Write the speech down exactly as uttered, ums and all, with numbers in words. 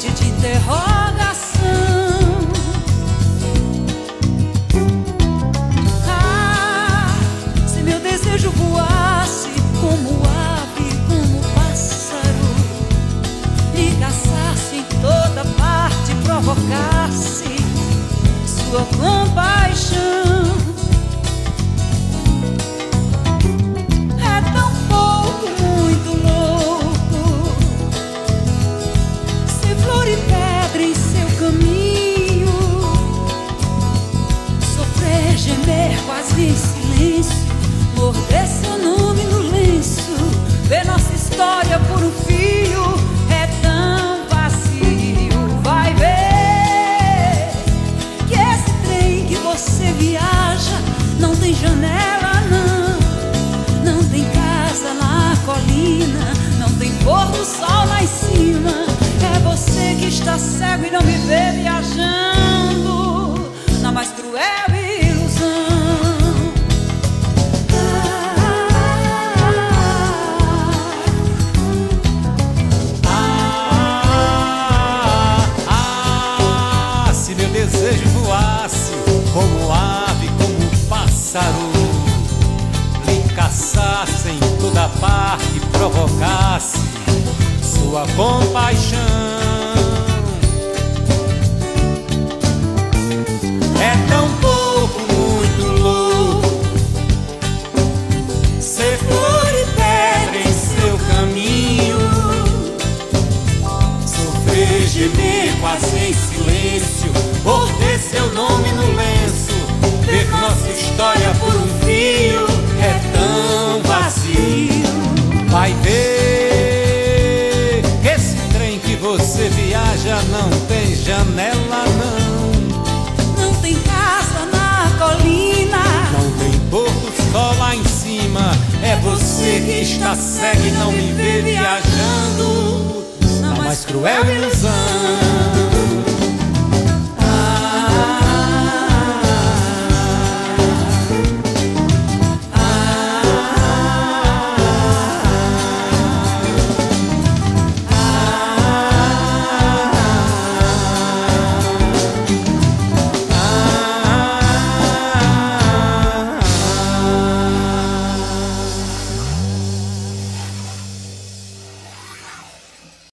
sorte de interrogação. Ah, se meu desejo voasse como ave, como pássaro, e caçasse em toda parte, provocasse sua compaixão. É tão pouco, muito louco, ser flor e pedra em seu caminho, sofrer, gemer quase em silêncio, morder seu nome no lenço, ver nossa história por um fio. É tão vazio. Vai ver que esse trem que você viaja não tem janela, não, não tem casa na colina, não tem pôr do sol lá em cima. É você que está cego e não me vê viajando na mais cruel ilusão. Desejo voasse como ave, como pássaro, lhe caçasse em toda parte, provocasse sua compaixão. É tão pouco, muito louco, ser flor e pedra em seu caminho, sofrer, gemer quase em silêncio, morder seu nome no lenço, ver nossa história por um fio. É tão vazio. Vai ver que esse trem que você viaja não tem janela, não, não tem casa na colina, não tem pôr do sol lá em cima. É você que está cego e não me vê viajando na mais cruel ilusão.